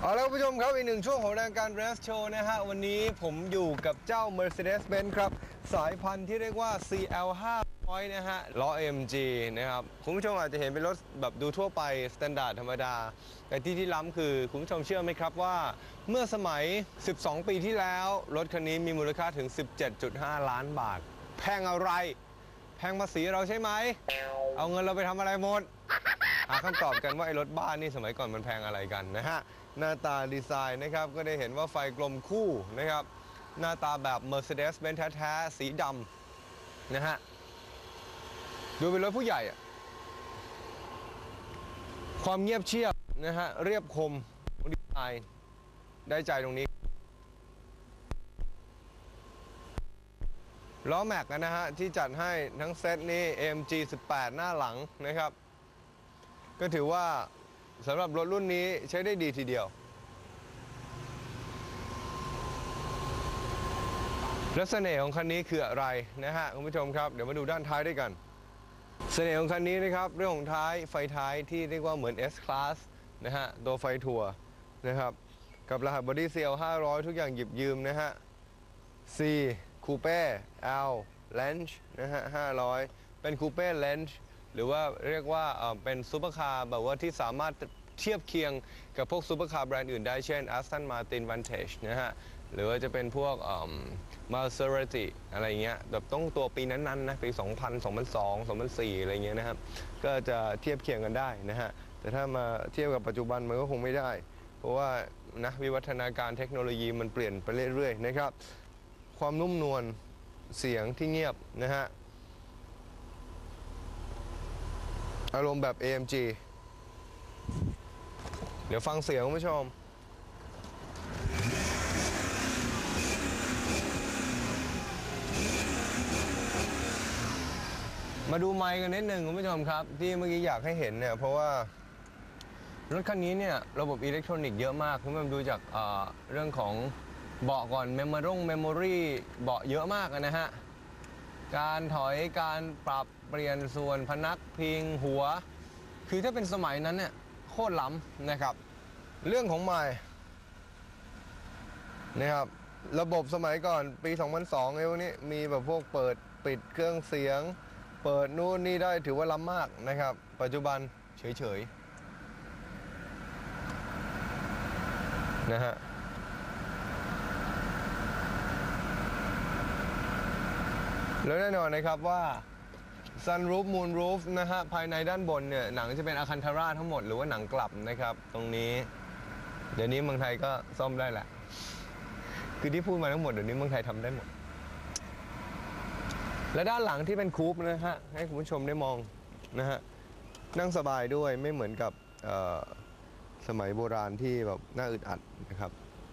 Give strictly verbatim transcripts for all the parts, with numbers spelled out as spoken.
เอาละคุณผู้ชมครับอีกหนึ่งช่วงของรายการ Race Show นะฮะวันนี้ผมอยู่กับเจ้า Mercedes-Benz ครับสายพันธุ์ที่เรียกว่า ซี แอล ห้าร้อย นะฮะล้อ เอ็ม จี นะครับคุณผู้ชมอาจจะเห็นเป็นรถแบบดูทั่วไปสแตนดาร์ดธรรมดาแต่ที่ที่ล้ำคือคุณผู้ชมเชื่อไหมครับว่าเมื่อสมัยสิบสองปีที่แล้วรถคันนี้มีมูลค่าถึง สิบเจ็ดจุดห้า ล้านบาทแพงอะไรแพงภาษีเราใช่ไหมเอาเงินเราไปทำอะไรหมดหาคำตอบกันว่าไอ้รถบ้านนี่สมัยก่อนมันแพงอะไรกันนะฮะหน้าตาดีไซน์นะครับก็ได้เห็นว่าไฟกลมคู่นะครับหน้าตาแบบ Mercedes-Benz แท้ๆสีดำนะฮะดูเป็นรถผู้ใหญ่อะความเงียบเชียบนะฮะเรียบคมดีไซน์ได้ใจตรงนี้ล้อแม็กนะฮะที่จัดให้ทั้งเซตนี้ เอ็ม จี สิบแปด หน้าหลังนะครับก็ถือว่าสำหรับรถรุ่นนี้ใช้ได้ดีทีเดียวและเสน่ห์ของคันนี้คืออะไรนะฮะคุณผู้ชมครับเดี๋ยวมาดูด้านท้ายด้วยกันเสน่ห์ของคันนี้นะครับเรื่องของท้ายไฟท้ายที่เรียกว่าเหมือน S Class นะฮะตัวไฟถั่วนะครับกับรหัสบอดี้ ซี แอล ห้าร้อย ทุกอย่างหยิบยืมนะฮะ C Coupe L Range นะฮะห้าร้อยเป็น Coupe Range หรือว่าเรียกว่าเป็นซูเปอร์คาร์แบบว่าที่สามารถเทียบเคียงกับพวกซูเปอร์คาร์แบรนด์อื่นได้เช่น Aston Martin Vantage นะฮะหรือว่าจะเป็นพวก Maserati อะไรเงี้ยแบบต้องตัวปีนั้นๆนะปี สองพัน สองพันสอง สองพันสี่ อะไรเงี้ยนะครับก็จะเทียบเคียงกันได้นะฮะแต่ถ้ามาเทียบกับปัจจุบันมันก็คงไม่ได้เพราะว่านะวิวัฒนาการเทคโนโลยีมันเปลี่ยนไปเรื่อยๆนะครับความนุ่มนวลเสียงที่เงียบนะฮะอารมณ์แบบ เอ เอ็ม จี เดี๋ยวฟังเสียงคุณผู้ชมมาดูไมค์กันนิดหนึ่งคุณผู้ชมครับที่เมื่อกี้อยากให้เห็นเนี่ยเพราะว่ารถคันนี้เนี่ยระบบอิเล็กทรอนิกส์เยอะมากคุณผู้ชมดูจากเอ่อเรื่องของเบาะก่อนเมมโมรี่เมมโมรี่เบาะเยอะมากนะฮะการถอยการปรับเปลี่ยนส่วนพนักพิงหัวคือถ้าเป็นสมัยนั้นเนี่ยโคตรล้ำนะครับเรื่องของไมค์นะครับระบบสมัยก่อนปีสองพันสองไอ้พวกนี้มีแบบพวกเปิดปิดเครื่องเสียงเปิดนู่นนี่ได้ถือว่าล้ำมากนะครับปัจจุบันเฉยๆนะฮะแล้วแน่นอนนะครับว่า Sunroof Moonroof นะฮะภายในด้านบนเนี่ยหนังจะเป็นอะคันทาร่าทั้งหมดหรือว่าหนังกลับนะครับตรงนี้เดี๋ยวนี้เมืองไทยก็ซ่อมได้แหละคือที่พูดมาทั้งหมดเดี๋ยวนี้เมืองไทยทำได้หมดและด้านหลังที่เป็นคูปนะฮะให้คุณผู้ชมได้มองนะฮะนั่งสบายด้วยไม่เหมือนกับสมัยโบราณที่แบบน่าอึดอัดนะครับ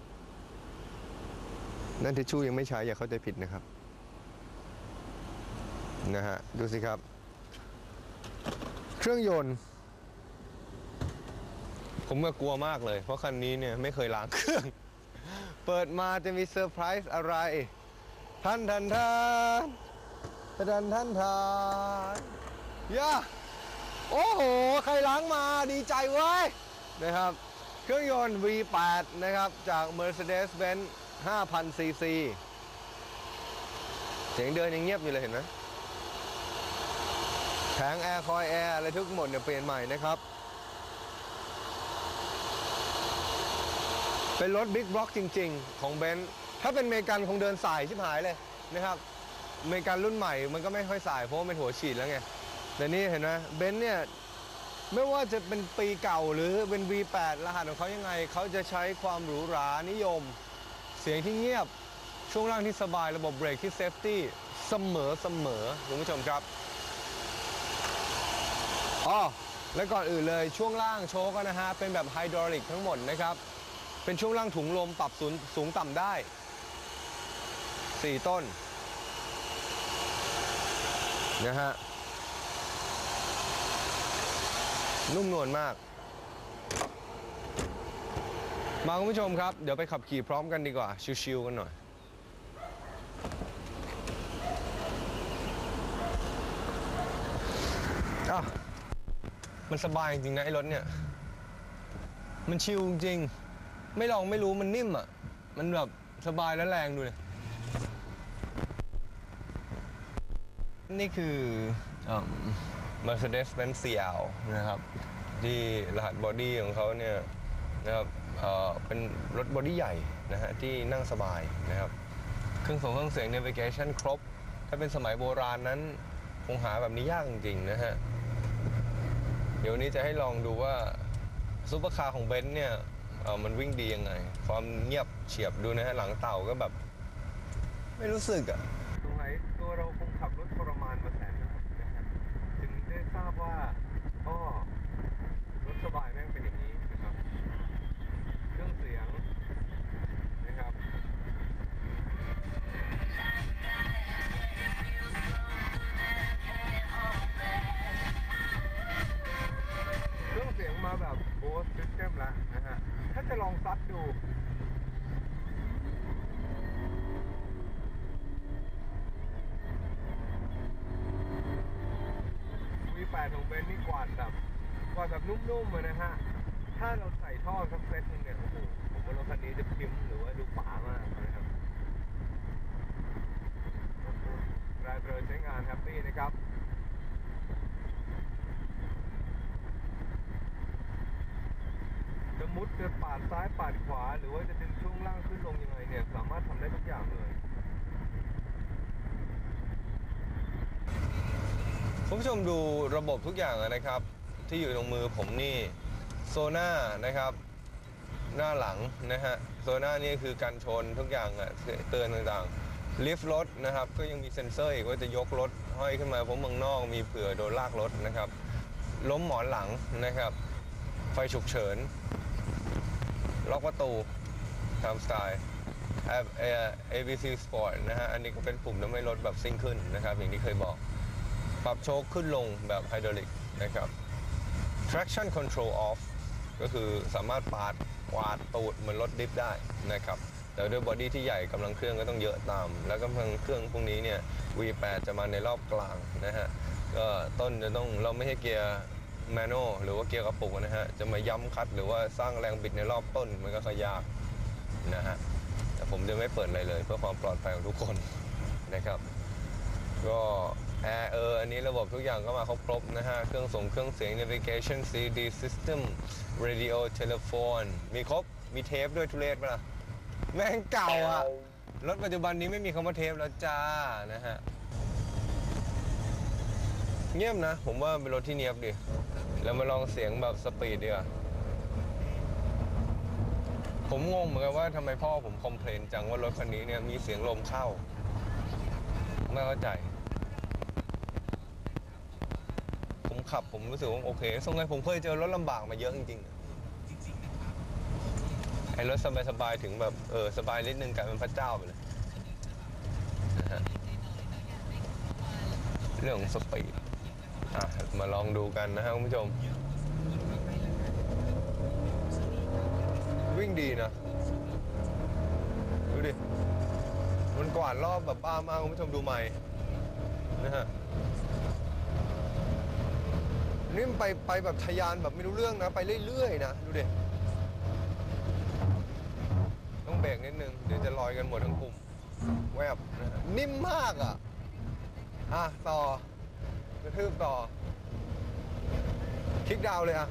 นั่นทิชชู่ยังไม่ใช้อย่าเข้าใจผิดนะครับนะฮะดูสิครับเครื่องยนต์ผมก็กลัวมากเลยเพราะคันนี้เนี่ยไม่เคยล้างเครื่องเปิดมาจะมีเซอร์ไพรส์อะไรท่านท่านท่านท่านท่านท่านย่าโอ้โหใครล้างมาดีใจเว้ยนะครับเครื่องยนต์ วี แปด นะครับจาก Mercedes-Benz ห้าพัน ซี ซี เสียงเดินยังเงียบอยู่เลยเห็นไหมแผงแอร์คอยแอร์อะไรทุกหมดเนี่ยเปลี่ยนใหม่นะครับเป็นรถบิ๊กบล็อกจริงๆของเบนซ์ถ้าเป็นเมกันคงเดินสายชิบหายเลยนะครับเมกันรุ่นใหม่มันก็ไม่ค่อยสายเพราะว่าเป็นหัวฉีดแล้วไงแต่นี่เห็นไหมเบนซ์เนี่ยไม่ว่าจะเป็นปีเก่าหรือเป็น วี แปด รหัสของเขายังไงเขาจะใช้ความหรูหรานิยมเสียงที่เงียบช่วงล่างที่สบายระบบเบรกที่เซฟตี้เสมอเสมอคุณผู้ชมครับอ๋อและก่อนอื่นเลยช่วงล่างโชคนะฮะเป็นแบบไฮดรอลิกทั้งหมดนะครับเป็นช่วงล่างถุงลมปรับสูงสูงต่ำได้สี่ต้นนะฮะนุ่มนวลมากมาคุณผู้ชมครับเดี๋ยวไปขับขี่พร้อมกันดีกว่าชิวๆกันหน่อยอ่ะมันสบายจริงๆนะไอ้รถเนี่ยมันชิลจริงไม่ลองไม่รู้มันนิ่มอ่ะมันแบบสบายและแรงดูเลยนี่คือ Mercedes-Benz ซี แอล นะครับที่รหัสบอดี้ของเขาเนี่ยนะครับเอ่อเป็นรถบอดี้ใหญ่นะฮะที่นั่งสบายนะครับเครื่องส่งเครื่องเสียง Navigation ครบถ้าเป็นสมัยโบราณนั้นคงหาแบบนี้ยากจริงๆนะฮะเดี๋ยวนี้จะให้ลองดูว่าซุปเปอร์คาร์ของเบนซ์เนี่ยเอ่อมันวิ่งดียังไงความเงียบเฉียบดูนะฮะหลังเต่าก็แบบไม่รู้สึกอะตรงไหนตัวเราคงขับรถทรมานมาแสนนานนะฮะจึงได้ทราบว่าอ๋อรถสบายแม่งเป็นอย่างนี้นะครับเครื่องเสียงนะครับเครื่องเสียงมาแบบ Bose System แล้วนะฮะถ้าจะลองซัดดู วี แปด ของเบนซ์นี่กวาดแบบกวาดแบบนุ่มๆเลยนะฮะถ้าเราใส่ท่อสักเซตนึงเนี่ยโอ้โหผมว่ารถคันนี้จะพิมพ์หรือว่าดูป๋ามากนะครับรายเดินใช้งานแฮปปี้นะครับจะมุดจะปาดซ้ายปาดขวาหรือว่าจะดึงช่วงล่างขึ้นลงยังไงเนี่ยสามารถทำได้ทุกอย่างเลยคุณผู้ชมดูระบบทุกอย่างนะครับที่อยู่ตรงมือผมนี่โซน่านะครับหน้าหลังนะฮะโซน่านี่คือการชนทุกอย่างอ่ะเตือนต่างๆลิฟต์รถนะครับก็ยังมีเซ็นเซอร์อีกว่าจะยกรถห้อยขึ้นมาเพราะเมืองนอกมีเผื่อโดนลากรถนะครับล้มหมอนหลังนะครับไฟฉุกเฉินล็อกประตูตามสไตล์ เอ บี ซี Sport นะฮะอันนี้ก็เป็นปุ่มทำให้รถแบบซิ่งขึ้นนะครับอย่างที่เคยบอกปรับโชคขึ้นลงแบบไฮดรอลิกนะครับ traction control off ก็คือสามารถปาดกวาดตูดเหมือนรถดิฟได้นะครับแต่ด้วยบอดี้ที่ใหญ่กำลังเครื่องก็ต้องเยอะตามแล้วก็กำลังเครื่องพวกนี้เนี่ย วี แปด จะมาในรอบกลางนะฮะก็ต้นจะต้องเราไม่ใช่เกียร์แมนนวลหรือว่าเกียร์กระปุกนะฮะจะมาย้ำคัดหรือว่าสร้างแรงบิดในรอบต้นมันก็ยากนะฮะแต่ผมจะไม่เปิดอะไรเลยเพื่อความปลอดภัยของทุกคนนะครับก็แอร์เอออันนี้ระบบทุกอย่างก็มาครบๆนะฮะเครื่องส่งเครื่องเสียง navigation ซี ดี system radio telephone มีครบมีเทปด้วยทุเรศป่ะล่ะแม่งเก่าอ่ะรถปัจจุบันนี้ไม่มีคำว่าเทปแล้วจ้านะฮะเงียบนะผมว่าเป็นรถที่เนียบดิแล้วมาลองเสียงแบบสปีดดีกว่าผมงงเหมือนกันว่าทำไมพ่อผมคอมเพลนจังว่ารถคันนี้เนี่ยมีเสียงลมเข้าไม่เข้าใจผมขับผมรู้สึกว่าโอเคทรงไงผมเคยเจอรถลำบากมาเยอะจริงๆไอ้รถสบายๆถึงแบบเออสบายนิดนึงกลายเป็นพระเจ้าไปเลยนะฮะเรื่องของสปีดอ่ะมาลองดูกันนะฮะคุณผู้ชมวิ่งดีนะดูดิมันกวาดรอบแบบบ้ามากคุณผู้ชมดูใหม่นะฮะนี่มันไปไปแบบทะยานแบบไม่รู้เรื่องนะไปเรื่อยๆนะดูดิต้องเบรกนิดนึงเดี๋ยวจะลอยกันหมดทั้งกลุ่มแวบนะฮะนิ่มมากอ่ะอ่ะต่อกระทืบต่อคลิกดาวเลยอ่ะ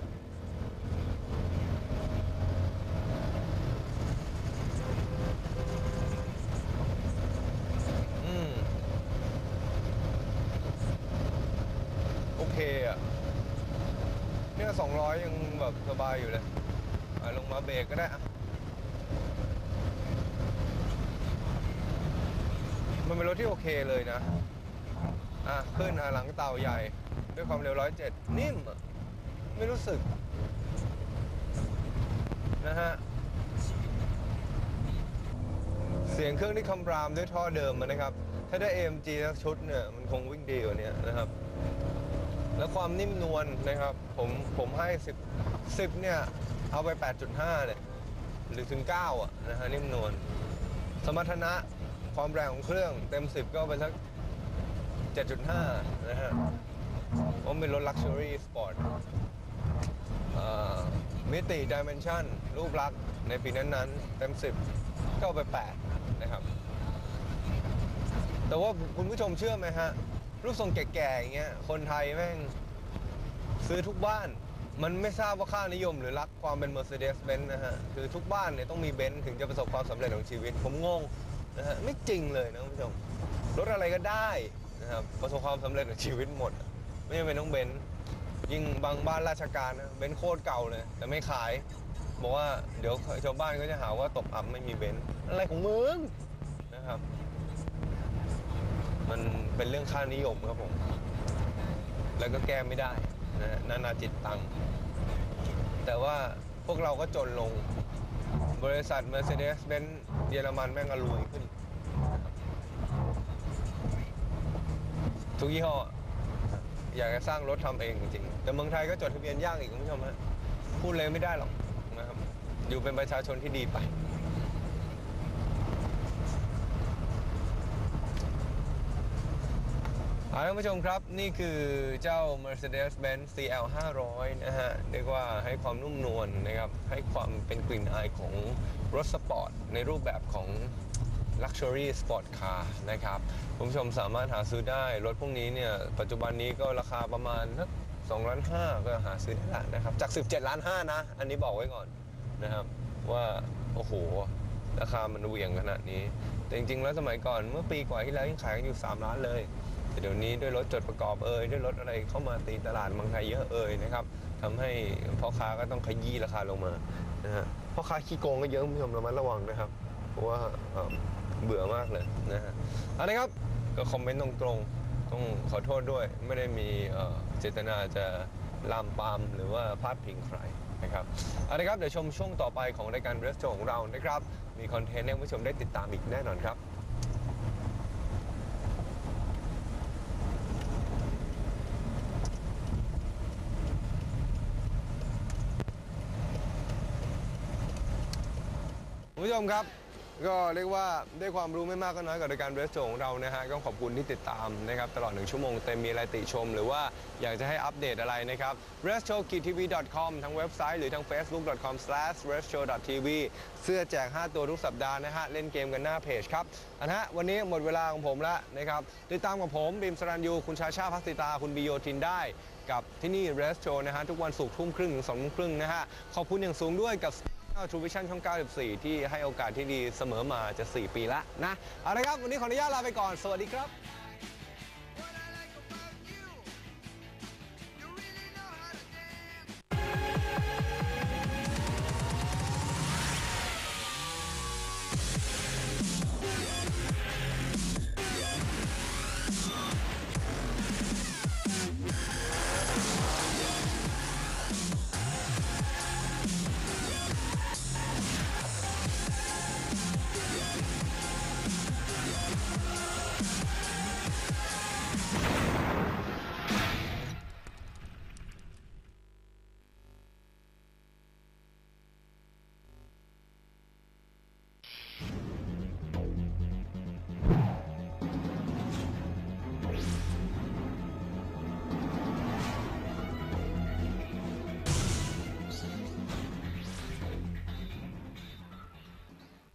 อืมโอเคอ่ะเนี่ยสองร้อยยังแบบสบายอยู่เลยอ่ะลงมาเบรกก็ได้อ่ะมันเป็นรถที่โอเคเลยนะอ่ะขึ้นอ่ะหลังเต่าใหญ่ด้วยความเร็วร้อยเจ็ดนิ่มอ่ะไม่รู้สึกนะฮะเสียงเครื่องที่คำรามด้วยท่อเดิมมันนะครับถ้าได้ เอ็ม จี ทั้งชุดเนี่ยมันคงวิ่งดีกว่านี้นะครับแล้วความนิ่มนวลนะครับผมผมให้สิบ สิบเนี่ยเอาไป แปดจุดห้า เลยหรือถึงเก้าอ่ะนะฮะนิ่มนวลสมรรถนะความแรงของเครื่องเต็มสิบก็ไปสัก เจ็ดจุดห้า นะฮะเพราะเป็นรถ Luxury Sport อ่ามิติ Dimension รูปลักษณ์ในปีนั้นๆเต็มสิบก็เอาไปแปดนะครับแต่ว่าคุณผู้ชมเชื่อไหมฮะรูปทรงแก่ๆอย่างเงี้ยคนไทยแม่งซื้อทุกบ้านมันไม่ทราบว่าค่านิยมหรือรักความเป็น Mercedes-Benz นะฮะคือทุกบ้านเนี่ยต้องมีเบนซ์ถึงจะประสบความสำเร็จของชีวิตผมงงนะฮะไม่จริงเลยนะคุณผู้ชมรถอะไรก็ได้นะครับประสบความสำเร็จของชีวิตหมดไม่จำเป็นต้องเบนซ์ยิ่งบางบ้านราชการนะเบนซ์โคตรเก่าเลยแต่ไม่ขายบอกว่าเดี๋ยวชาวบ้านก็จะหาว่าตกอับไม่มีเบนซ์อะไรของมึงนะครับมันเป็นเรื่องค่านิยมครับผมแล้วก็แก้ไม่ได้นะนานาจิตตังแต่ว่าพวกเราก็จนลงบริษัท Mercedes-Benz เยอรมันแม่งอรวยขึ้นทุกยี่ห้ออยากจะสร้างรถทำเองจริงๆแต่เมืองไทยก็จดทะเบียนยากอีกคุณผู้ชมฮะพูดเลยไม่ได้หรอกนะครับอยู่เป็นประชาชนที่ดีไปท่านผู้ชมครับนี่คือเจ้า Mercedes-Benz ซี แอล ห้าร้อยนะฮะเรียกว่าให้ความนุ่มนวลนะครับให้ความเป็นกลิ่นอายของรถสปอร์ตในรูปแบบของ Luxury Sport Car นะครับคุณผู้ชมสามารถหาซื้อได้รถพวกนี้เนี่ยปัจจุบันนี้ก็ราคาประมาณสักสองล้านห้าก็หาซื้อได้นะครับจากสิบเจ็ดล้านห้านะอันนี้บอกไว้ก่อนนะครับว่าโอ้โหราคามันเหวี่ยงขนาดนี้แต่จริงๆแล้วสมัยก่อนเมื่อปีกว่าที่แล้วยังขายกันอยู่สามล้านเลยแต่เดี๋ยวนี้ด้วยรถจดประกอบเอ่ยด้วยรถอะไรเข้ามาตีตลาดเมืองไทยเยอะเอ่ยนะครับทำให้พ่อค้าก็ต้องขยี้ราคาลงมานะฮะพ่อค้าขี้โกงก็เยอะคุณผู้ชมระมัดระวังนะครับเพราะว่าเบื่อมากเลยนะฮะเอาละครับก็คอมเมนต์ตรงๆต้องขอโทษด้วยไม่ได้มีเจตนาจะลามปามหรือว่าพาดพิงใครนะครับเอาละครับเดี๋ยวชมช่วงต่อไปของรายการเรสโชของเรานะครับมีคอนเทนต์ให้คุณผู้ชมได้ติดตามอีกแน่นอนครับคุณผู้ชมครับก็เรียกว่าได้ความรู้ไม่มากก็น้อยกับรายการเรสโชของเรานะฮะก็ขอบคุณที่ติดตามนะครับตลอดหนึ่งชั่วโมงเต็มมีอะไรติชมหรือว่าอยากจะให้อัปเดตอะไรนะครับ เรสโช ทีวี ดอท คอม ทั้งเว็บไซต์หรือทาง เฟซบุ๊ก ดอท คอม สแลช เรสโช ดอท ที วี เสื้อแจกห้าตัวทุกสัปดาห์นะฮะเล่นเกมกันหน้าเพจครับอันฮะวันนี้หมดเวลาของผมแล้วนะครับติดตามกับผมบีมสรัญยูคุณชาชาภักษิตาคุณบิโยทินได้กับที่นี่เรสโชนะฮะทุกวันศุกร์ทุ่มครึ่งถึงสองทุ่มครึ่งนะฮะขอบคุณอย่างสูงด้วยกับTrue Vision ช่อง เก้าสิบสี่ ที่ให้โอกาสที่ดีเสมอมาจะสี่ปีแล้วนะเอาละครับวันนี้ขออนุญาตลาไปก่อนสวัสดีครับ